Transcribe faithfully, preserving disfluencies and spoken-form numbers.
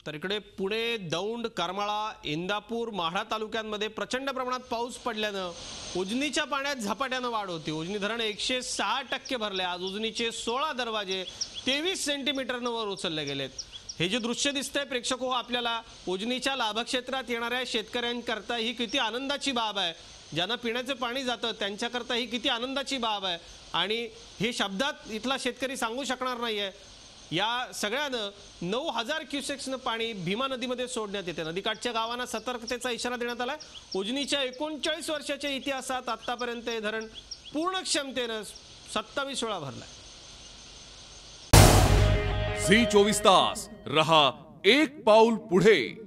तर इकडे पुणे, दौंड, करमाळा, इंदापूर, माढा तालुक्यांमध्ये प्रचंड प्रमाणात पाऊस पडल्यानं उजनीच्या पाण्यात झपाट्यानं वाढ होती। उजनी धरण एकशे सहा टक्के भरले। आज उजनीचे सोळा दरवाजे तेवीस सेंटीमीटरनं वर उचलले गेलेत। हे जे दृश्य दिसतंय प्रेक्षक हो, आपल्याला उजनीच्या लाभक्षेत्रात येणाऱ्या शेतकऱ्यांकरता ही किती आनंदाची बाब आहे। ज्यांना पिण्याचे पाणी जातं त्यांच्याकरता ही किती आनंदाची बाब आहे आणि हे शब्दात इथला शेतकरी सांगू शकणार नाहीये। या सगळ्यानं नऊ हजार क्युसेक्सनं पाणी भीमा नदीमध्ये सोडण्यात येते। नदीकाठच्या गावांना सतर्कतेचा इशारा देण्यात आलाय। उजनीच्या एकोणचाळीस वर्षाच्या इतिहासात आतापर्यंत हे धरण पूर्ण क्षमतेनं सत्तावीस वेळा भरलाय। झी चोवीस तास रहा एक पाऊल पुढे।